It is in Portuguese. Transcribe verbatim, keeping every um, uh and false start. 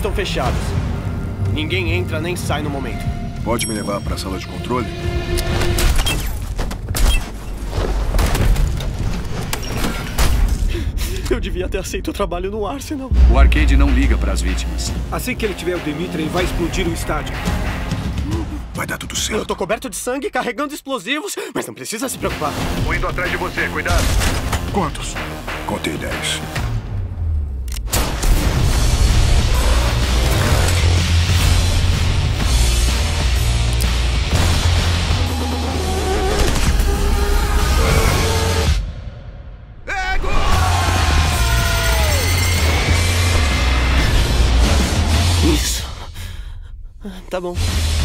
estão fechados. Ninguém entra nem sai no momento. Pode me levar para a sala de controle? Eu devia ter aceito o trabalho no Arsenal. O Arcade não liga para as vítimas. Assim que ele tiver o Dimitri, ele vai explodir o estádio. Vai dar tudo Eu certo. tô coberto de sangue, carregando explosivos, mas não precisa se preocupar. Tô indo atrás de você, cuidado. Quantos? Contei dez. Isso. Tá bom.